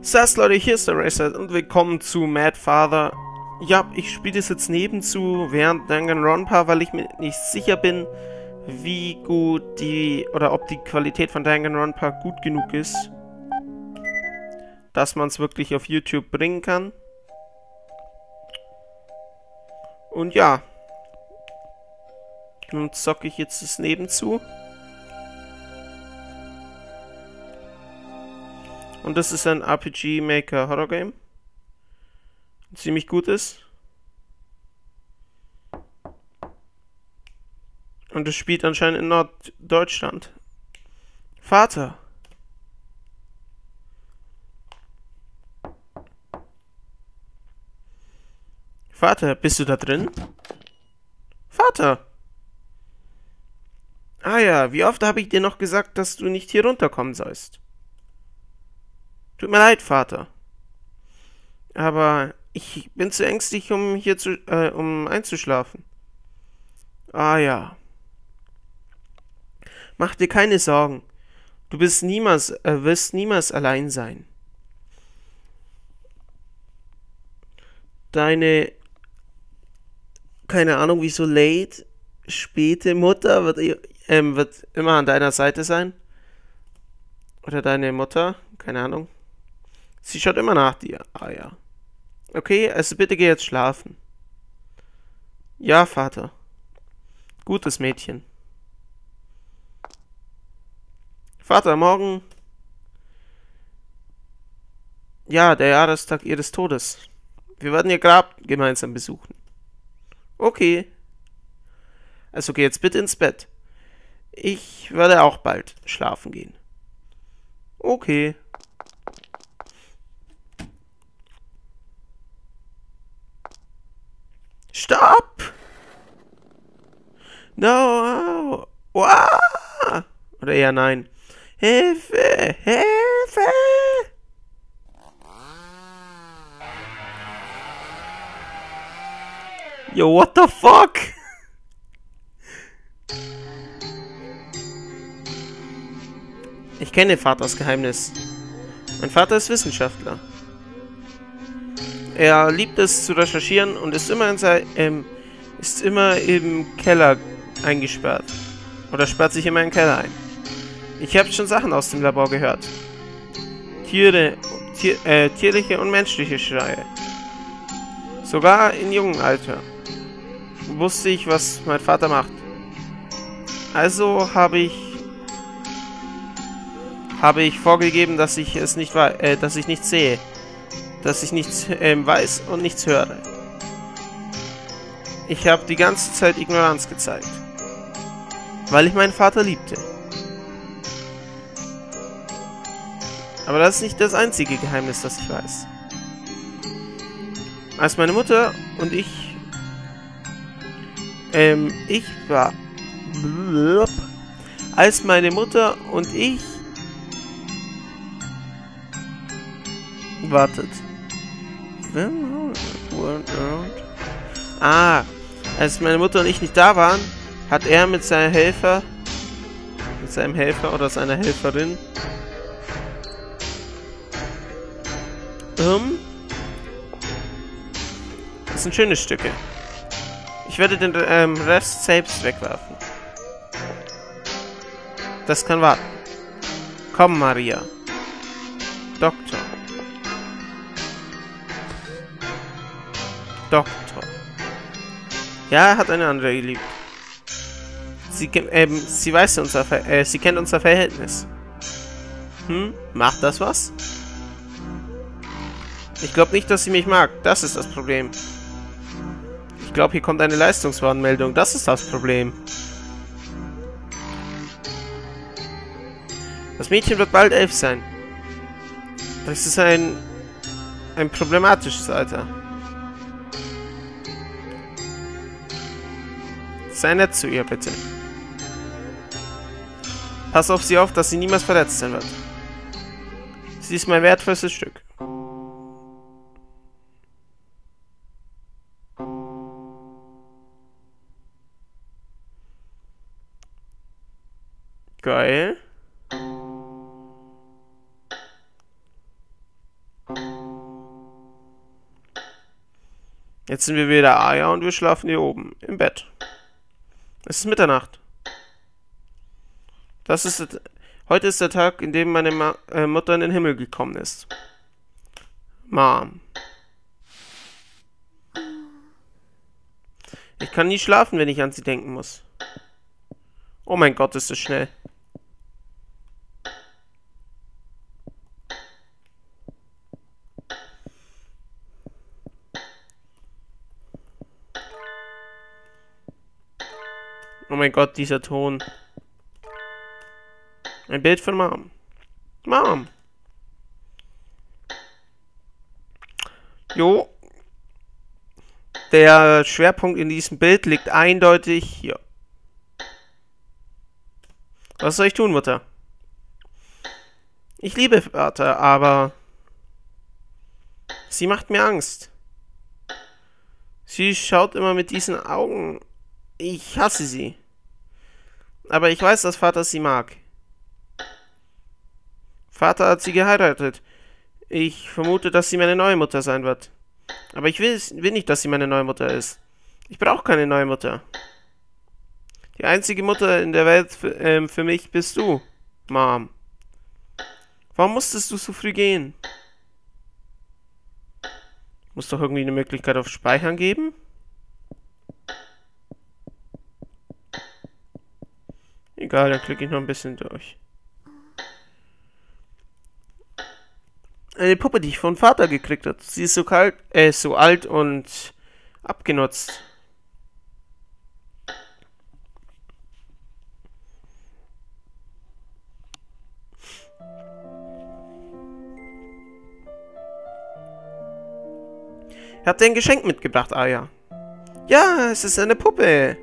Servus Leute, hier ist der Racer und willkommen zu Mad Father. Ja, ich spiele das jetzt nebenzu während Danganronpa, weil ich mir nicht sicher bin, wie gut oder ob die Qualität von Danganronpa gut genug ist, dass man es wirklich auf YouTube bringen kann. Und ja, nun zocke ich jetzt das nebenzu. Und das ist ein RPG Maker Horror Game. Ziemlich gut ist. Und es spielt anscheinend in Norddeutschland. Vater! Vater, bist du da drin? Vater! Ah ja, wie oft habe ich dir noch gesagt, dass du nicht hier runterkommen sollst? Tut mir leid, Vater. Aber ich bin zu ängstlich, um um einzuschlafen. Ah ja. Mach dir keine Sorgen. Du wirst niemals allein sein. Deine, keine Ahnung, wieso späte Mutter wird immer an deiner Seite sein. Oder deine Mutter, keine Ahnung. Sie schaut immer nach dir. Ah ja. Okay, also bitte geh jetzt schlafen. Ja, Vater. Gutes Mädchen. Vater, morgen... Ja, der Jahrestag ihres Todes. Wir werden ihr Grab gemeinsam besuchen. Okay. Also geh jetzt bitte ins Bett. Ich werde auch bald schlafen gehen. Okay. Stopp! No! Wow! Oder eher nein. Hilfe! Hilfe! Yo, what the fuck? Ich kenne Vaters Geheimnis. Mein Vater ist Wissenschaftler. Er liebt es zu recherchieren und ist immer im Keller eingesperrt. Oder sperrt sich immer im Keller ein. Ich habe schon Sachen aus dem Labor gehört. Tierliche und menschliche Schreie. Sogar in jungem Alter wusste ich, was mein Vater macht. Also habe ich vorgegeben, dass ich es nicht dass ich nichts sehe, dass ich nichts weiß und nichts höre. Ich habe die ganze Zeit Ignoranz gezeigt, weil ich meinen Vater liebte. Aber das ist nicht das einzige Geheimnis, das ich weiß. Als meine Mutter und als meine Mutter und ich wartet. Als meine Mutter und ich nicht da waren, hat er mit seinem Helfer oder seiner Helferin das sind schöne Stücke. Ich werde den Rest selbst wegwerfen. Das kann warten. Komm, Maria. Doktor. Ja, er hat eine andere geliebt. Sie kennt unser Verhältnis. Macht das was? Ich glaube nicht, dass sie mich mag. Das ist das Problem. Ich glaube, hier kommt eine Leistungswarnmeldung. Das ist das Problem. Das Mädchen wird bald 11 sein. Das ist ein problematisches Alter. Sei nett zu ihr, bitte. Pass auf sie auf, dass sie niemals verletzt sein wird. Sie ist mein wertvollstes Stück. Geil. Jetzt sind wir wieder Aya und wir schlafen hier oben im Bett. Es ist Mitternacht. Heute ist der Tag, in dem meine Mutter in den Himmel gekommen ist. Mom. Ich kann nie schlafen, wenn ich an sie denken muss. Oh mein Gott, ist das schnell. Oh mein Gott, dieser Ton. Ein Bild von Mom. Mom. Jo. Der Schwerpunkt in diesem Bild liegt eindeutig hier. Was soll ich tun, Mutter? Ich liebe Vater, aber sie macht mir Angst. Sie schaut immer mit diesen Augen. Ich hasse sie. Aber ich weiß, dass Vater sie mag. Vater hat sie geheiratet. Ich vermute, dass sie meine neue Mutter sein wird. Aber ich will nicht, dass sie meine neue Mutter ist. Ich brauche keine neue Mutter. Die einzige Mutter in der Welt für mich bist du, Mom. Warum musstest du so früh gehen? Muss doch irgendwie eine Möglichkeit auf Speichern geben? Egal, dann klicke ich noch ein bisschen durch. Eine Puppe, die ich von Vater gekriegt habe. Sie ist so alt und abgenutzt. Er hat dir ein Geschenk mitgebracht, Aya. Ja, es ist eine Puppe.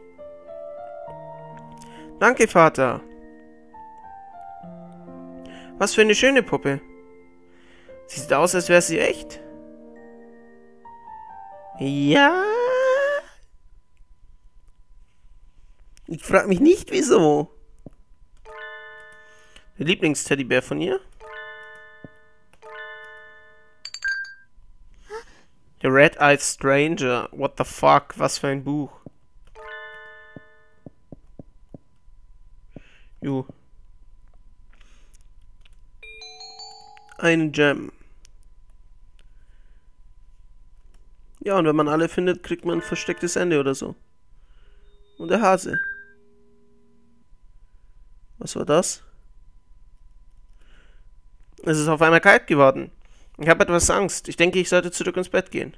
Danke, Vater. Was für eine schöne Puppe. Sie sieht aus, als wäre sie echt. Ja. Ich frage mich nicht, wieso. Der Lieblingsteddybär von ihr? The Red-Eyed Stranger. What the fuck? Was für ein Buch. Jo. Ein Gem. Ja, und wenn man alle findet, kriegt man ein verstecktes Ende oder so. Und der Hase. Was war das? Es ist auf einmal kalt geworden. Ich habe etwas Angst. Ich denke, ich sollte zurück ins Bett gehen.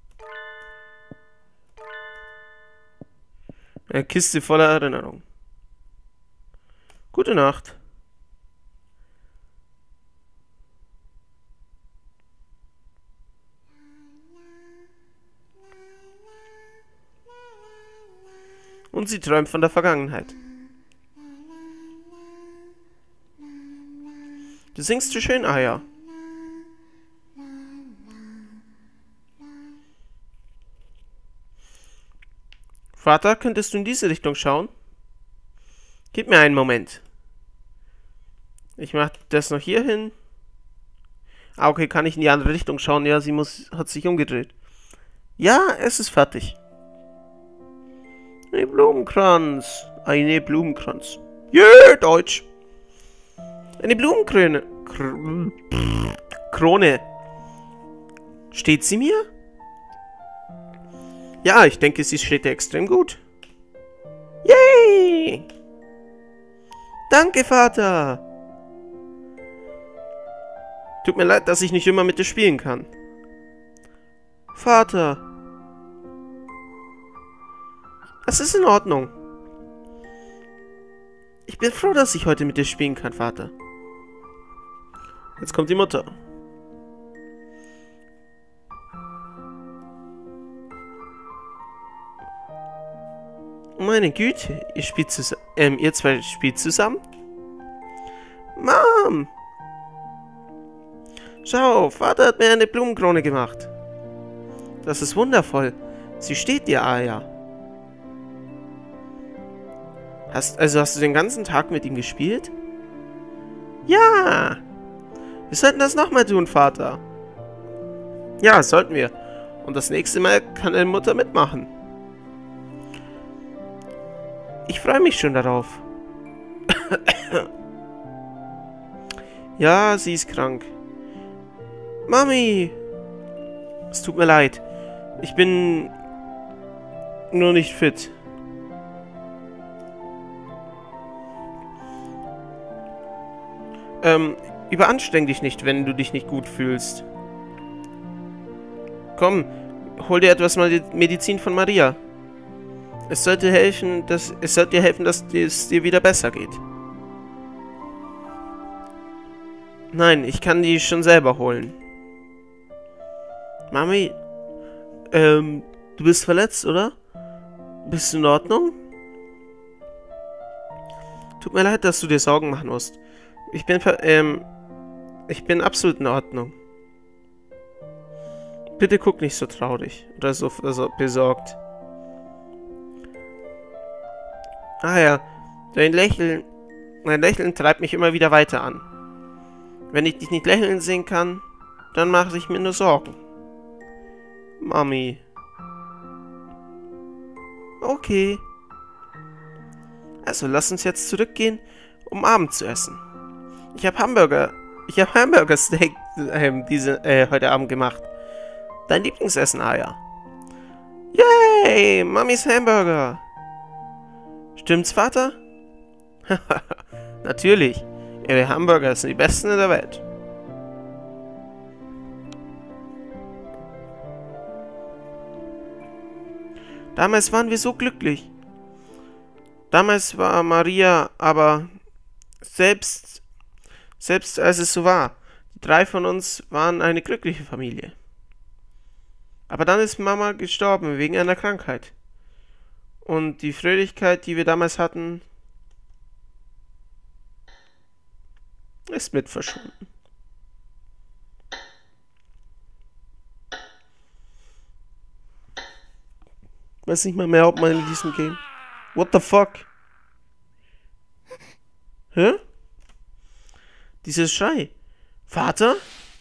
Eine Kiste voller Erinnerung. Gute Nacht. Und sie träumt von der Vergangenheit. Du singst so schön, Aya. Vater, könntest du in diese Richtung schauen? Gib mir einen Moment. Ich mach das noch hier hin. Ah, okay, kann ich in die andere Richtung schauen? Ja, sie hat sich umgedreht. Ja, es ist fertig. Ein Blumenkranz. Eine Blumenkranz. Yeah, Deutsch. Eine Blumenkrone. Krone. Steht sie mir? Ja, ich denke, sie steht dir extrem gut. Yay! Danke, Vater. Tut mir leid, dass ich nicht immer mit dir spielen kann. Vater. Es ist in Ordnung. Ich bin froh, dass ich heute mit dir spielen kann, Vater. Jetzt kommt die Mutter. Meine Güte, ihr zwei spielt zusammen? Mom! Schau, Vater hat mir eine Blumenkrone gemacht. Das ist wundervoll. Sie steht dir, Aya. Hast du den ganzen Tag mit ihm gespielt? Ja! Wir sollten das nochmal tun, Vater. Ja, sollten wir. Und das nächste Mal kann deine Mutter mitmachen. Ich freue mich schon darauf. Ja, sie ist krank. Mami! Es tut mir leid. Ich bin nur nicht fit. Überanstreng dich nicht, wenn du dich nicht gut fühlst. Komm, hol dir etwas Medizin von Maria. Es sollte dir helfen, dass es dir wieder besser geht. Nein, ich kann die schon selber holen. Mami, du bist verletzt, oder? Bist du in Ordnung? Tut mir leid, dass du dir Sorgen machen musst. Ich bin absolut in Ordnung. Bitte guck nicht so traurig oder so besorgt. Ah ja, dein Lächeln treibt mich immer wieder weiter an. Wenn ich dich nicht lächeln sehen kann, dann mache ich mir nur Sorgen. Mami. Okay. Also lass uns jetzt zurückgehen, um Abend zu essen. Ich habe Hamburger-Steak heute Abend gemacht. Dein Lieblingsessen, Aya. Yay, Mamis Hamburger. Stimmt's, Vater? Natürlich. Ihre Hamburger sind die besten in der Welt. Damals waren wir so glücklich. Damals war Maria aber selbst als es so war. Die 3 von uns waren eine glückliche Familie. Aber dann ist Mama gestorben wegen einer Krankheit. Und die Fröhlichkeit, die wir damals hatten, ist mit verschwunden. Weiß nicht mal mehr, ob man in diesem Game. What the fuck? Hä? Dieses Schrei. Vater?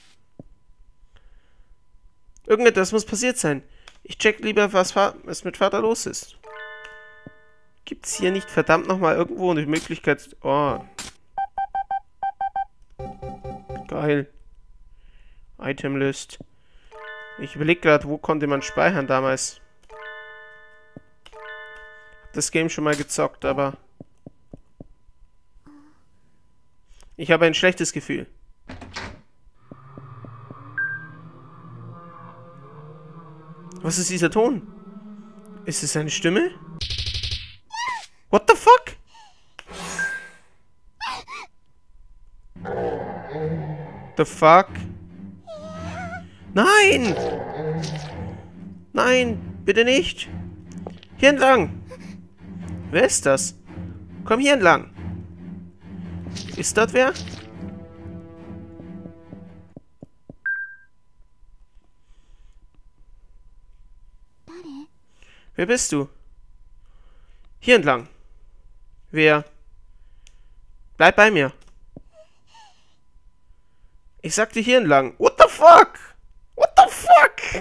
Irgendetwas muss passiert sein. Ich check lieber, was mit Vater los ist. Gibt's hier nicht verdammt nochmal irgendwo eine Möglichkeit... Oh. Geil. Itemlist. Ich überlege gerade, wo konnte man speichern damals. Hab das Game schon mal gezockt, aber... Ich habe ein schlechtes Gefühl. Was ist dieser Ton? Ist es eine Stimme? What the fuck? The fuck? Nein! Nein, bitte nicht! Hier entlang! Wer ist das? Komm hier entlang! Ist dort wer? Wer bist du? Hier entlang. Wer? Bleib bei mir. Ich sagte hier entlang. What the fuck? What the fuck?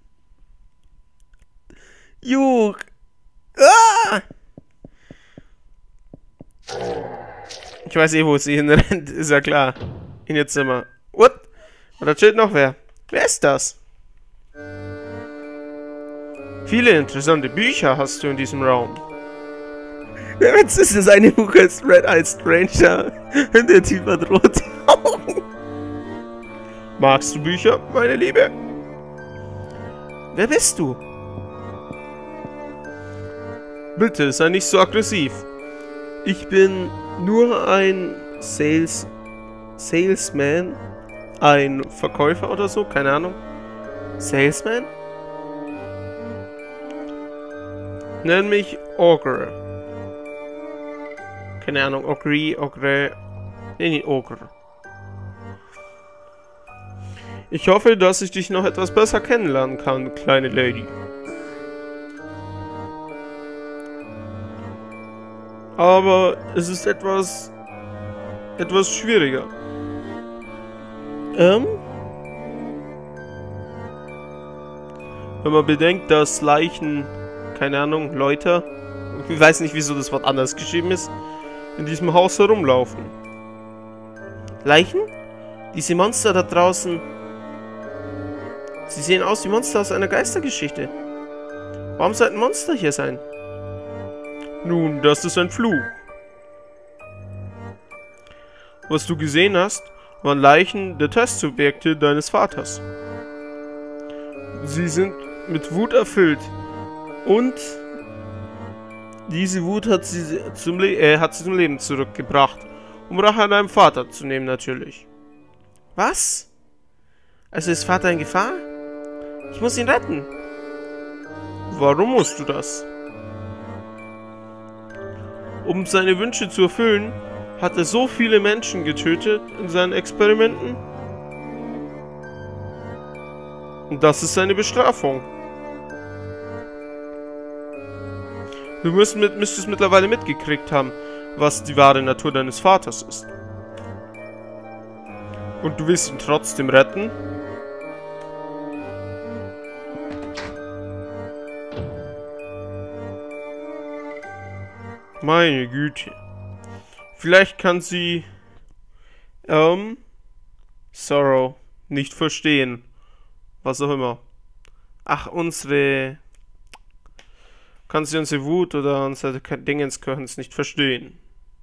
Juch. Ah! Ich weiß eh, wo sie hinrennt. Ist ja klar. In ihr Zimmer. What? Und da chillt noch wer. Wer ist das? Viele interessante Bücher hast du in diesem Raum. Der Witz ist, das eine Buch heißt Red Eye Stranger und der Typ hat rote Augen. Magst du Bücher, meine Liebe? Wer bist du? Bitte, sei nicht so aggressiv. Ich bin nur ein Salesman? Ein Verkäufer oder so? Keine Ahnung. Salesman? Nenn mich Ogre. Keine Ahnung, Ogre. Nee, Ogre. Ich hoffe, dass ich dich noch etwas besser kennenlernen kann, kleine Lady. Aber es ist etwas schwieriger. Wenn man bedenkt, dass Leichen, keine Ahnung, Leute, ich weiß nicht, wieso das Wort anders geschrieben ist, in diesem Haus herumlaufen. Leichen? Diese Monster da draußen, sie sehen aus wie Monster aus einer Geistergeschichte. Warum sollten Monster hier sein? Nun, das ist ein Fluch. Was du gesehen hast, waren Leichen der Testsubjekte deines Vaters. Sie sind mit Wut erfüllt und diese Wut hat sie zum Leben zurückgebracht, um Rache an deinem Vater zu nehmen natürlich. Was? Also ist Vater in Gefahr? Ich muss ihn retten. Warum musst du das? Um seine Wünsche zu erfüllen, hat er so viele Menschen getötet in seinen Experimenten. Und das ist seine Bestrafung. Du müsstest mittlerweile mitgekriegt haben, was die wahre Natur deines Vaters ist. Und du willst ihn trotzdem retten? Meine Güte. Vielleicht kann sie, Sorrow nicht verstehen. Was auch immer. Ach, kann sie unsere Wut oder unsere Dingenskörns nicht verstehen.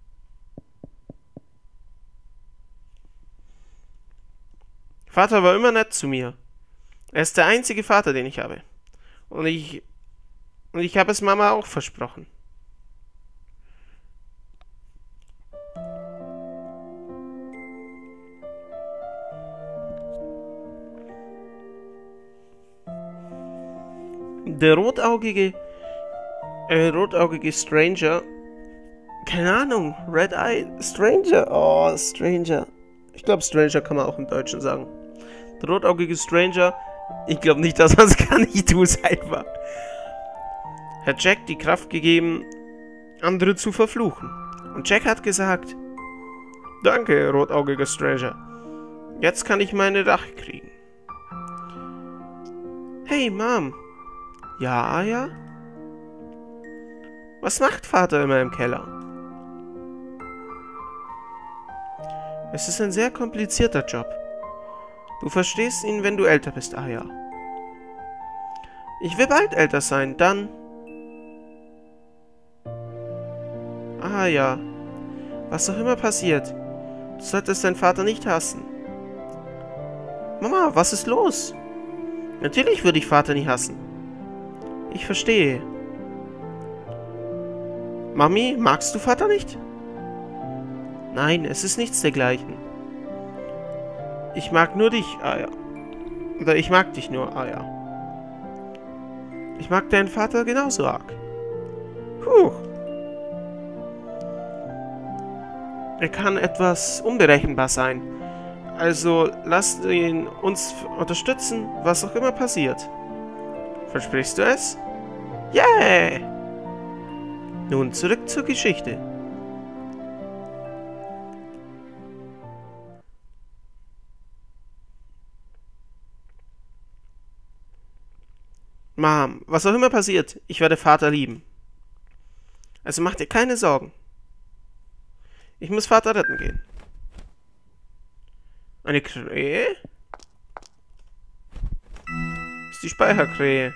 Vater war immer nett zu mir. Er ist der einzige Vater, den ich habe. Und ich habe es Mama auch versprochen. Der rotaugige Stranger. Keine Ahnung. Red Eye Stranger. Oh, Stranger. Ich glaube, Stranger kann man auch im Deutschen sagen. Der rotaugige Stranger. Ich glaube nicht, dass man es kann. Ich tue es einfach. Hat Jack die Kraft gegeben, andere zu verfluchen. Und Jack hat gesagt: Danke, rotaugiger Stranger. Jetzt kann ich meine Rache kriegen. Hey, Mom. Ja, Aya? Was macht Vater immer im Keller? Es ist ein sehr komplizierter Job. Du verstehst ihn, wenn du älter bist, Aya. Ich will bald älter sein, dann... Aya, was auch immer passiert, du solltest deinen Vater nicht hassen. Mama, was ist los? Natürlich würde ich Vater nicht hassen. Ich verstehe. Mami, magst du Vater nicht? Nein, es ist nichts dergleichen. Ich mag nur dich, Aya. Oder ich mag dich nur, Aya. Ich mag deinen Vater genauso arg. Puh. Er kann etwas unberechenbar sein. Also lasst ihn uns unterstützen, was auch immer passiert. Versprichst du es? Yeah! Nun zurück zur Geschichte. Mom, was auch immer passiert, ich werde Vater lieben. Also mach dir keine Sorgen. Ich muss Vater retten gehen. Eine Krähe? Das ist die Speicherkrähe.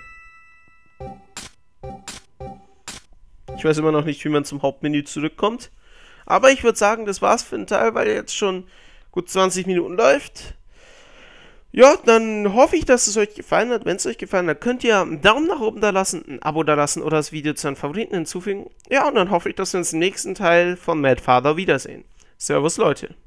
Ich weiß immer noch nicht, wie man zum Hauptmenü zurückkommt. Aber ich würde sagen, das war's für den Teil, weil er jetzt schon gut 20 Minuten läuft. Ja, dann hoffe ich, dass es euch gefallen hat. Wenn es euch gefallen hat, könnt ihr einen Daumen nach oben da lassen, ein Abo da lassen oder das Video zu euren Favoriten hinzufügen. Ja, und dann hoffe ich, dass wir uns im nächsten Teil von Mad Father wiedersehen. Servus, Leute.